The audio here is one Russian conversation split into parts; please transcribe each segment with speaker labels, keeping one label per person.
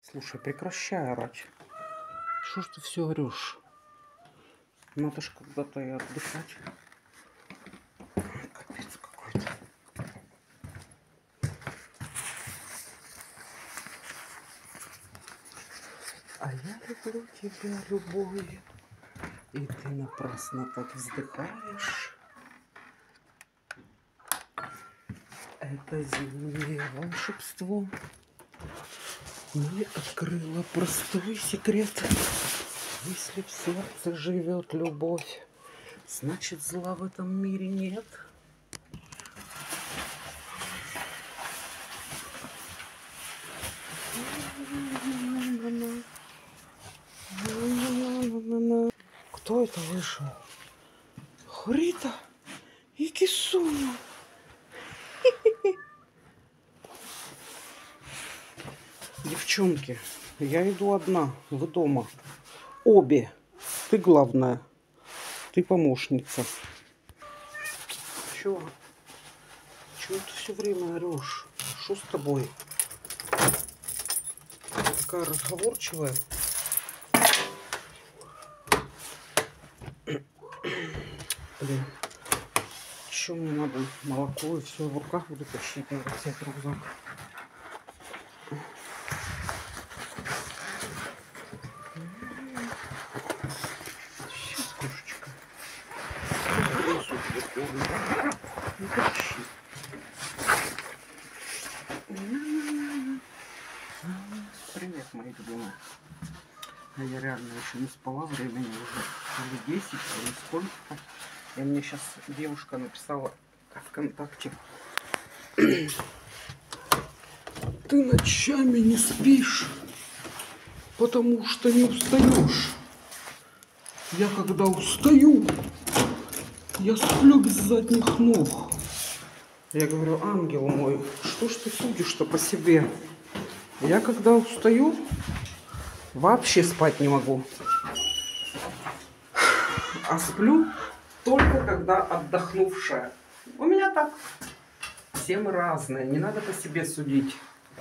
Speaker 1: Слушай, прекращай орать. Что ж ты все орешь? Надо ж когда-то и отдыхать. Капец какой-то. А я люблю тебя, любовь, и ты напрасно так вздыхаешь. Это зимнее волшебство мне открыло простой секрет. Если в сердце живет любовь, значит зла в этом мире нет. Кто это вышел? Хрита и Кисуна. Девчонки, я иду одна, вы дома. Обе. Ты главная. Ты помощница. Чего? Чего ты все время орешь? Что с тобой? Такая разговорчивая. Блин. Еще мне надо молоко и все в руках буду тащить на всех рюкзак. Сейчас, кошечка. Не кричи. Привет, мои любимые. А я реально еще не спала, времени уже 10 или сколько-то. И мне сейчас девушка написала ВКонтакте: ты ночами не спишь, потому что не устаешь. Я когда устаю, я сплю без задних ног. Я говорю: ангел мой, что ж ты судишь-то по себе? Я когда устаю, вообще спать не могу. А сплю только когда отдохнувшая. У меня так. Все мы разные, не надо по себе судить.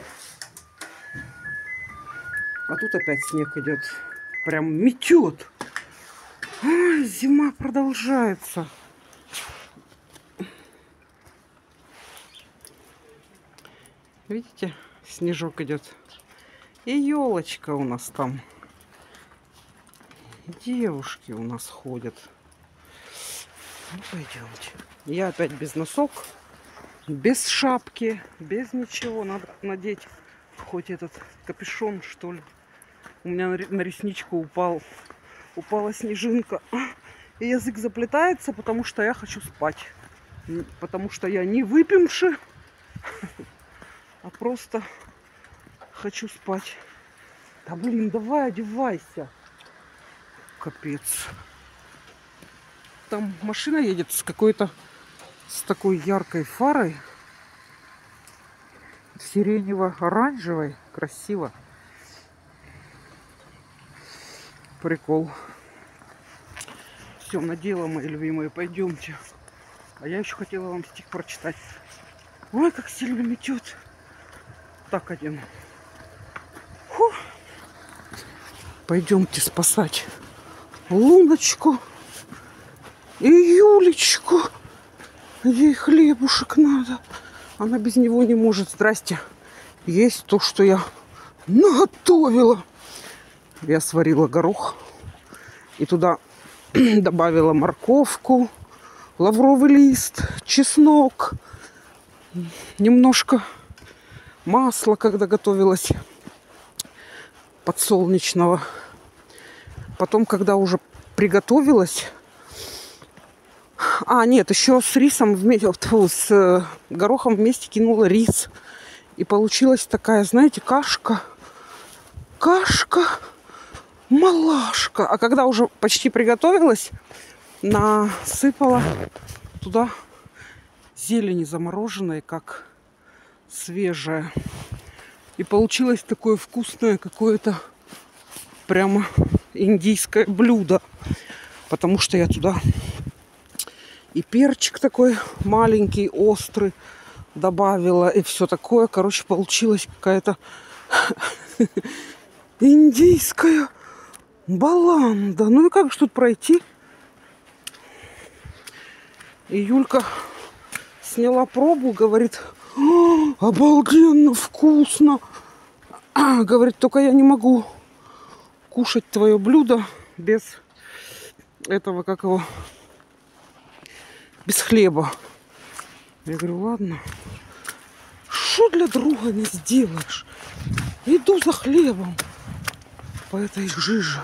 Speaker 1: А тут опять снег идет. Прям метет. Ой, зима продолжается. Видите, снежок идет. И елочка у нас там. Девушки у нас ходят. Ну, пойдемте. Я опять без носок, без шапки, без ничего. Надо надеть хоть этот капюшон, что ли. У меня на ресничку упала снежинка. И язык заплетается, потому что я хочу спать. Потому что я не выпивши, а просто хочу спать. Да блин, давай одевайся. Капец. Там машина едет с какой-то, с такой яркой фарой. Сиренево-оранжевой. Красиво. Прикол. Все, надела, мои любимые, пойдемте. А я еще хотела вам стих прочитать. Ой, как сильно метет. Так, один. Фу. Пойдемте спасать Луночку и Юлечку. Ей хлебушек надо. Она без него не может. Здрасте. Есть то, что я наготовила. Я сварила горох. И туда добавила морковку, лавровый лист, чеснок. Немножко масла, когда готовилась, подсолнечного. Потом, когда уже приготовилась... А, нет, еще с рисом вместе, с горохом вместе кинула рис. И получилась такая, знаете, кашка. Малашка. А когда уже почти приготовилась, насыпала туда зелени замороженной, как свежая. И получилось такое вкусное какое-то прямо индийское блюдо. Потому что я туда и перчик такой маленький, острый добавила. И все такое. Короче, получилась какая-то Индийская баланда. Ну и как же тут пройти? И Юлька сняла пробу, говорит: обалденно вкусно. Говорит, только я не могу кушать твое блюдо без этого, как его, без хлеба. Я говорю, ладно. Что для друга не сделаешь? Иду за хлебом по этой жиже.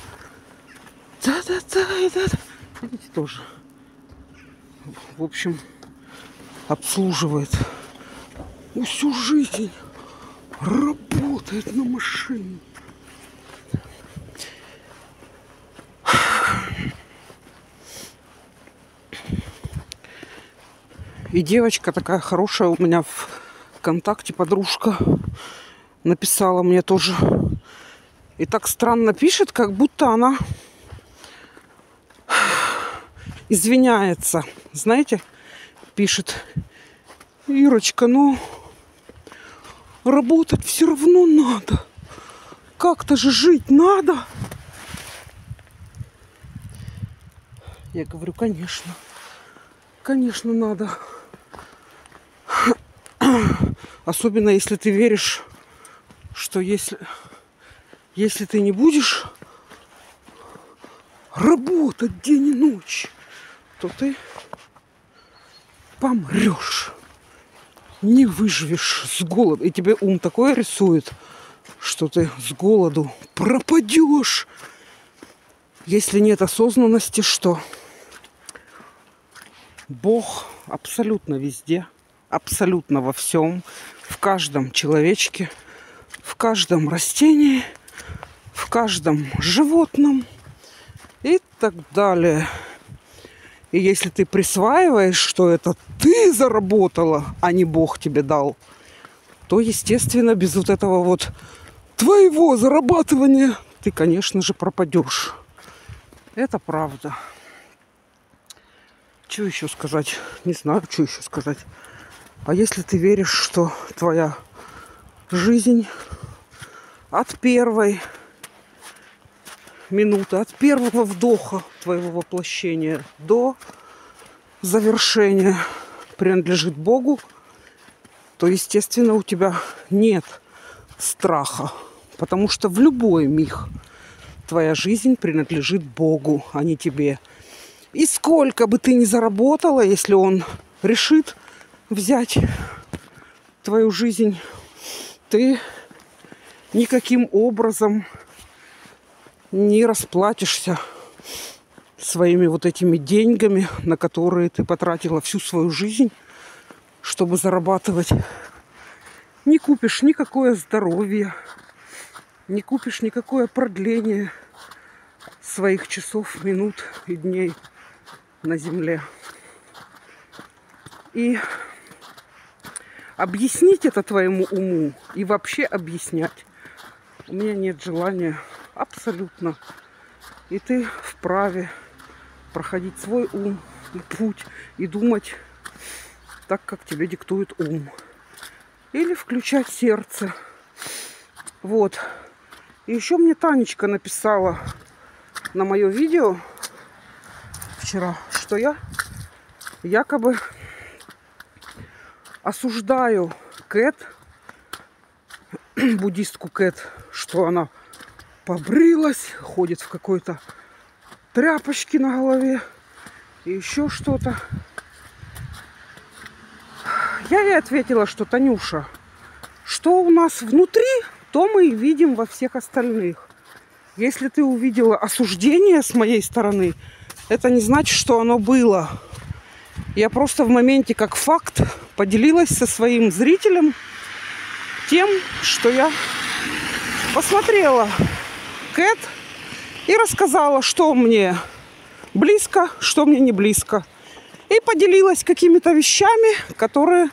Speaker 1: Да-да-да. Видите, тоже. В общем, обслуживает. Всю жизнь работает на машине. И девочка такая хорошая у меня в ВКонтакте, подружка, написала мне тоже. И так странно пишет, как будто она извиняется. Знаете, пишет: Ирочка, ну работать все равно надо. Как-то же жить надо. Я говорю, конечно. Конечно, надо. Особенно если ты веришь, что если ты не будешь работать день и ночь, то ты помрешь. Не выживешь с голоду. И тебе ум такое рисует, что ты с голоду пропадешь. Если нет осознанности, что Бог абсолютно везде, абсолютно во всем, в каждом человечке, в каждом растении, в каждом животном и так далее. И если ты присваиваешь, что это ты заработала, а не Бог тебе дал, то, естественно, без вот этого вот твоего зарабатывания ты, конечно же, пропадешь. Это правда. Что еще сказать? Не знаю, что еще сказать. А если ты веришь, что твоя жизнь от первой минуты, от первого вдоха твоего воплощения до завершения принадлежит Богу, то, естественно, у тебя нет страха. Потому что в любой миг твоя жизнь принадлежит Богу, а не тебе. И сколько бы ты ни заработала, если Он решит взять твою жизнь, ты никаким образом не расплатишься своими вот этими деньгами, на которые ты потратила всю свою жизнь, чтобы зарабатывать. Не купишь никакое здоровье, не купишь никакое продление своих часов, минут и дней на земле. И объяснить это твоему уму и вообще объяснять у меня нет желания абсолютно. И ты вправе проходить свой ум и путь и думать так, как тебе диктует ум. Или включать сердце. Вот. И еще мне Танечка написала на мое видео вчера, что я якобы осуждаю Кэт, буддистку Кэт, что она побрилась, ходит в какой-то тряпочке на голове и еще что-то. Я ей ответила, что Танюша, что у нас внутри, то мы и видим во всех остальных. Если ты увидела осуждение с моей стороны, это не значит, что оно было. Я просто в моменте, как факт, поделилась со своим зрителем тем, что я посмотрела Кэт и рассказала, что мне близко, что мне не близко. И поделилась какими-то вещами, которые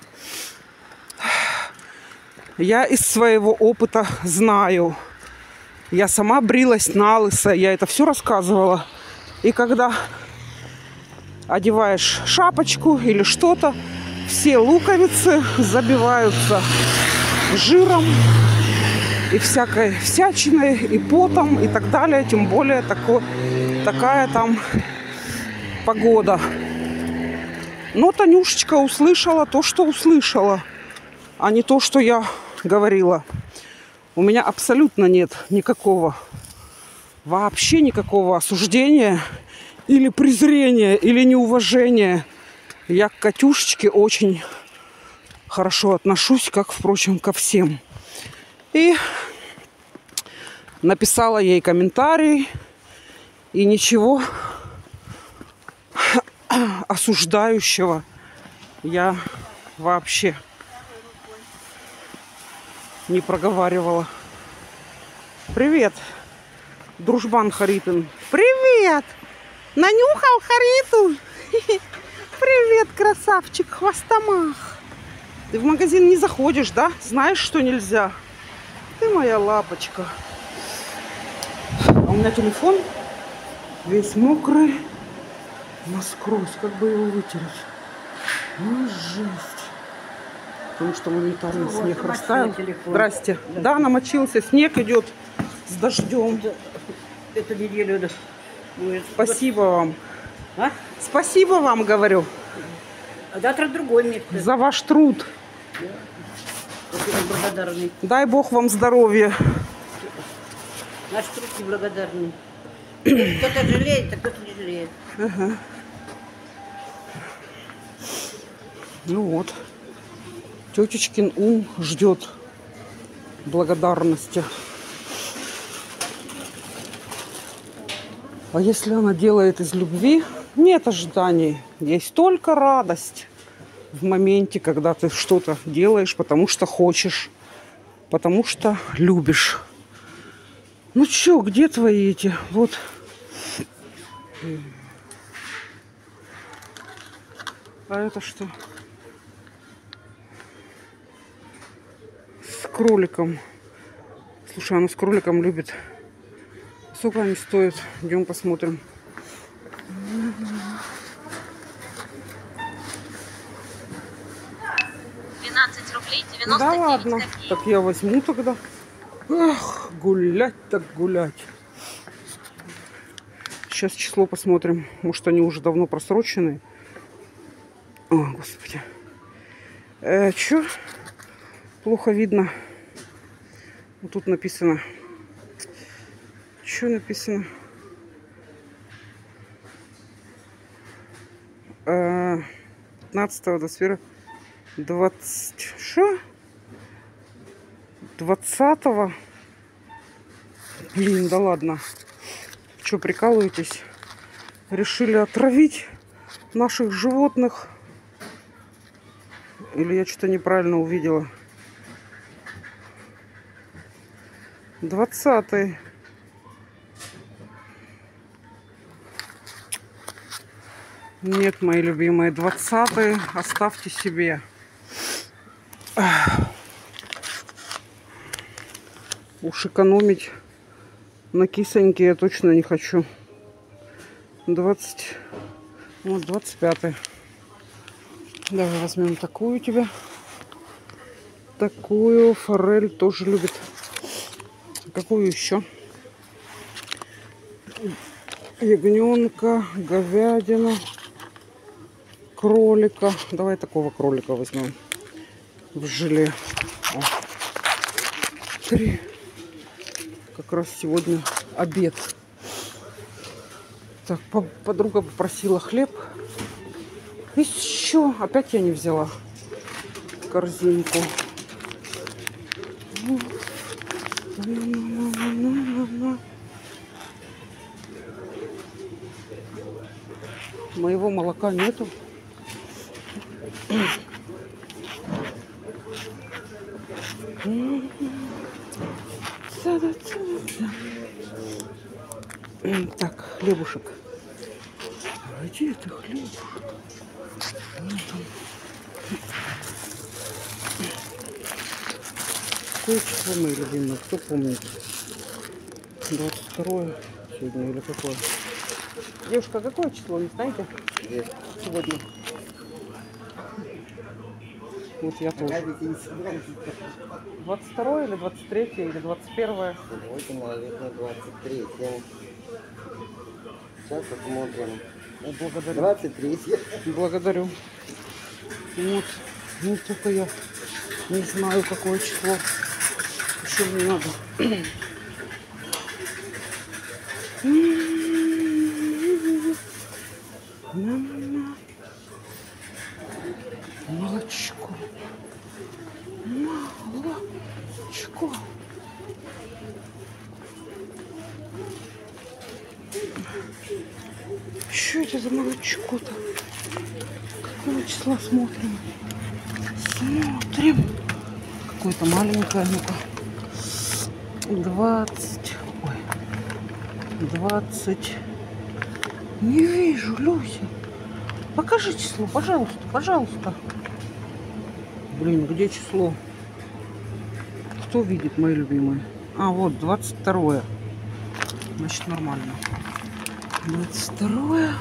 Speaker 1: я из своего опыта знаю. Я сама брилась налысо, я это все рассказывала. И когда одеваешь шапочку или что-то, все луковицы забиваются жиром, и всякой всячиной, и потом, и так далее. Тем более такая там погода. Но Танюшечка услышала то, что услышала, а не то, что я говорила. У меня абсолютно нет никакого, вообще никакого осуждения или презрения, или неуважения. Я к Катюшечке очень хорошо отношусь, как, впрочем, ко всем. И написала ей комментарий, и ничего осуждающего я вообще не проговаривала. Привет, дружбан Харитин. Привет! Нанюхал Хариту? Привет, красавчик, хвостомах. Ты в магазин не заходишь, да? Знаешь, что нельзя? Ты моя лапочка. А у меня телефон весь мокрый. Насквозь. Как бы его вытереть? Ну, жесть. Потому что моментально снег растаял. Здрасте. Да, намочился. Снег идет с дождем.
Speaker 2: Эту неделю будет.
Speaker 1: Спасибо вам.
Speaker 2: А?
Speaker 1: Спасибо вам, говорю.
Speaker 2: А завтра другое место.
Speaker 1: За ваш труд.
Speaker 2: Благодарный.
Speaker 1: Дай Бог вам здоровья.
Speaker 2: Наш труд неблагодарный. Кто-то жалеет, а кто-то не жалеет.
Speaker 1: Ага. Ну вот. Тетечкин ум ждет благодарности. А если она делает из любви, нет ожиданий. Есть только радость в моменте, когда ты что-то делаешь, потому что хочешь, потому что любишь. Ну чё, где твои эти? Вот. А это что? С кроликом. Слушай, она с кроликом любит. Сколько они стоят? Идем посмотрим.
Speaker 3: 12 рублей 99
Speaker 1: Да ладно.
Speaker 3: копеек.
Speaker 1: Так я возьму тогда. Ах, гулять так гулять. Сейчас число посмотрим. Может, они уже давно просрочены. О, господи. Чё? Плохо видно. Вот тут написано. Что написано? 15 до сферы 20. Что? 20-го? Блин, да ладно. Что, прикалываетесь? Решили отравить наших животных? Или я что-то неправильно увидела? 20-й. Нет, мои любимые, 20-й оставьте себе. Уж экономить на кисоньке я точно не хочу. 20. Вот 25-й. Давай возьмем такую тебе. Такую форель тоже любит. Какую еще? Ягненка, говядина, кролика. Давай такого кролика возьмем в желе. О. 3. Как раз сегодня обед. Так, подруга попросила хлеб. Еще. Опять я не взяла корзинку. Моего молока нету. Так, хлебушек. А где это хлебушек? Какое число, мои любимые? Кто помнит? 22 сегодня или какое? Девушка, какое число, не знаете? Сегодня. Вот я тоже. 22 или 23 или 21?
Speaker 2: Сегодня, наверное, 23. Сейчас посмотрим.
Speaker 1: Благодарю.
Speaker 2: 23.
Speaker 1: Благодарю. Вот. Ну, только я не знаю, какое число. Еще мне надо. Молочко. Молочко. Что это за молочко-то? Какого числа смотрим? Смотрим. Какое-то маленькое, ну-ка. 20. Ой. 20. Не вижу, Люся. Покажи число, пожалуйста, пожалуйста. Блин, где число? Кто видит, мои любимые? А, вот, 22. Значит, нормально. 22.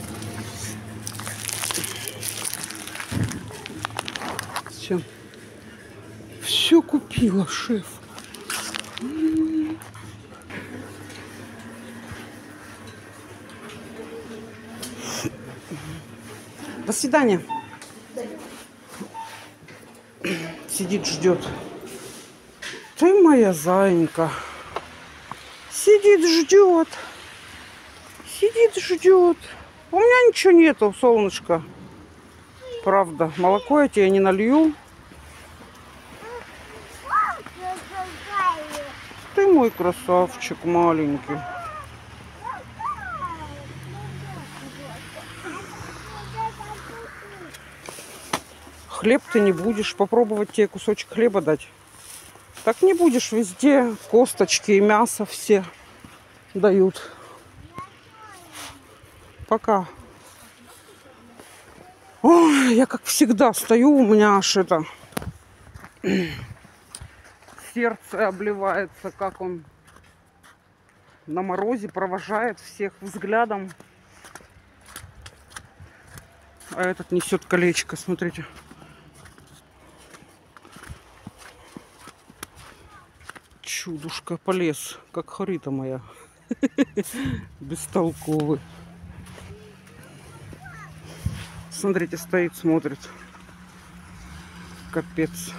Speaker 1: Все. Все купила, шеф. До свидания. Сидит, ждет. Ты моя зайка. Сидит, ждет. Сидит, ждет. У меня ничего нету, солнышко. Правда. Молоко я тебе не налью. Ты мой красавчик маленький. Хлеб ты не будешь. Попробовать тебе кусочек хлеба дать. Так не будешь, везде косточки и мясо все дают. Пока. Ой, я как всегда стою, у меня аж это сердце обливается, как он на морозе провожает всех взглядом. А этот несет колечко, смотрите. Чудушка полез, как Харита моя. Бестолковый. Смотрите, стоит, смотрит. Капец.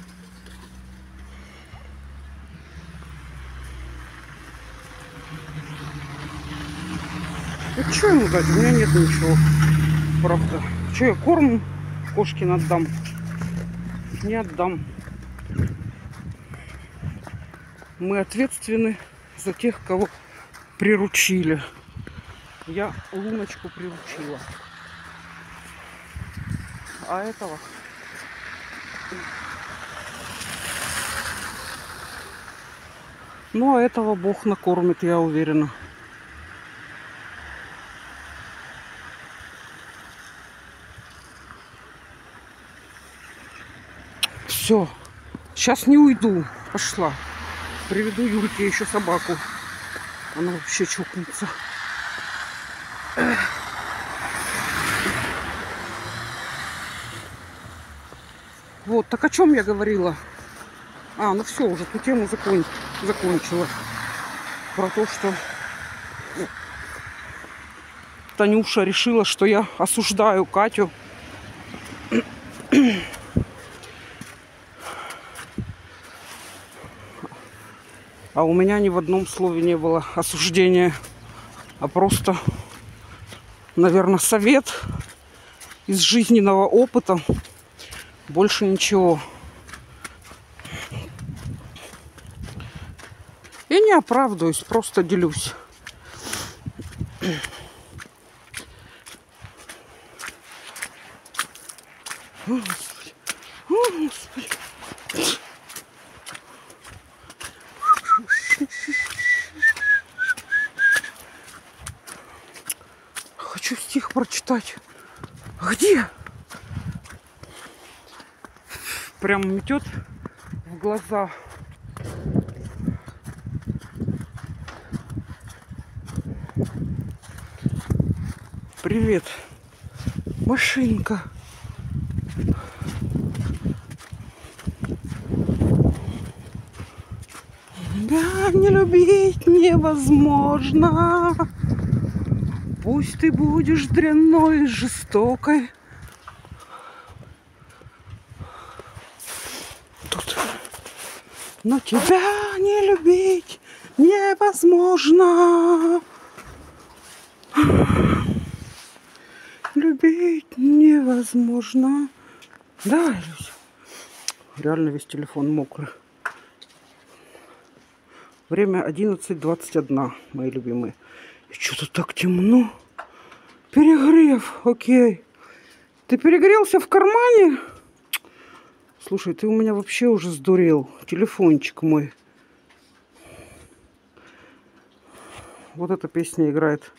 Speaker 1: А что ему дать? У меня нет ничего. Правда. Что я корм кошкин отдам? Не отдам. Мы ответственны за тех, кого приручили. Я Луночку приручила. А этого... Ну, а этого Бог накормит, я уверена. Все. Сейчас не уйду. Пошла. Приведу Юльке еще собаку. Она вообще чокнется. Вот, так о чем я говорила? А, ну все, уже эту тему закончила. Про то, что Танюша решила, что я осуждаю Катю. А у меня ни в одном слове не было осуждения, а просто, наверное, совет из жизненного опыта. Больше ничего. Я не оправдываюсь, просто делюсь. О, Господи. О, Господи. Хочу стих прочитать. Где? Прям метет в глаза. Привет, машинка. не любить невозможно. Пусть ты будешь дрянной и жестокой. Тут. Но тебя не любить невозможно. Любить невозможно. Да, Люся. Реально весь телефон мокрый. Время 11:21, мои любимые. И что-то так темно. Перегрев, окей. Ты перегрелся в кармане? Слушай, ты у меня вообще уже сдурел. Телефончик мой. Вот эта песня играет.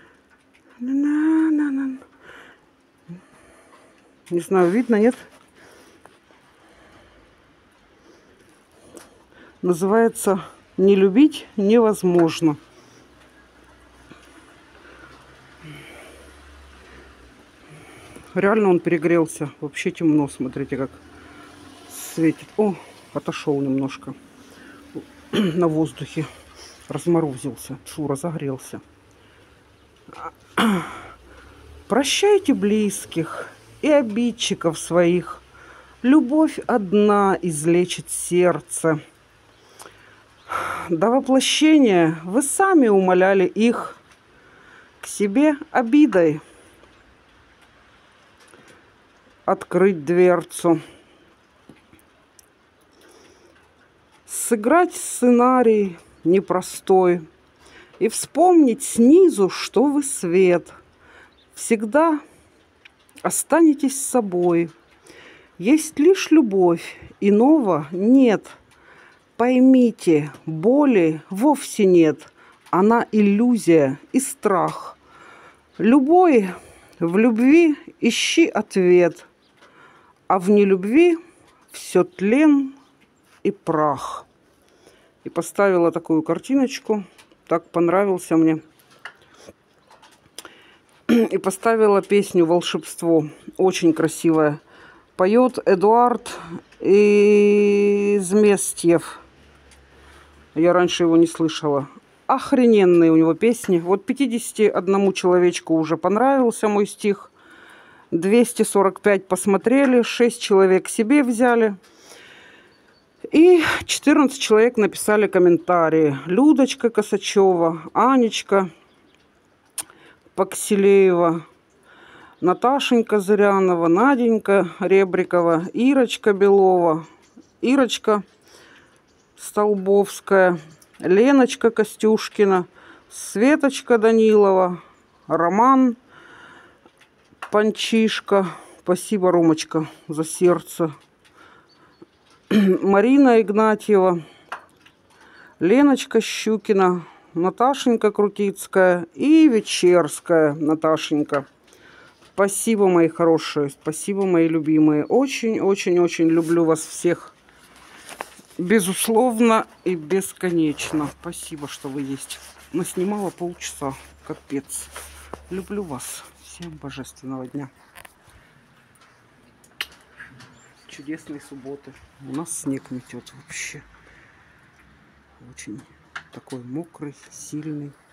Speaker 1: Не знаю, видно, нет? Называется «Не любить невозможно». Реально он перегрелся. Вообще темно, смотрите, как светит. О, отошел немножко на воздухе. Разморозился. Фу, разогрелся. Прощайте близких и обидчиков своих. Любовь одна излечит сердце. До воплощения вы сами умоляли их к себе обидой открыть дверцу. Сыграть сценарий непростой и вспомнить снизу, что вы свет. Всегда останетесь собой. Есть лишь любовь, иного нет. Поймите, боли вовсе нет. Она иллюзия и страх. Любой в любви ищи ответ, а в нелюбви все тлен и прах. И поставила такую картиночку. Так понравился мне. И поставила песню «Волшебство». Очень красивая. Поет Эдуард Изместьев. Я раньше его не слышала. Охрененные у него песни. Вот 51 человечку уже понравился мой стих. 245 посмотрели. 6 человек себе взяли. И 14 человек написали комментарии. Людочка Косачева, Анечка Пакселеева, Наташенька Зырянова, Наденька Ребрикова, Ирочка Белова, Ирочка Столбовская, Леночка Костюшкина, Светочка Данилова, Роман Панчишка. Спасибо, Ромочка, за сердце. Марина Игнатьева, Леночка Щукина, Наташенька Крутицкая и Вечерская Наташенька. Спасибо, мои хорошие, спасибо, мои любимые. Очень-очень-очень люблю вас всех. Безусловно и бесконечно. Спасибо, что вы есть. Наснимала полчаса. Капец. Люблю вас. Всем божественного дня. Чудесной субботы. У нас снег метет вообще. Очень такой мокрый, сильный.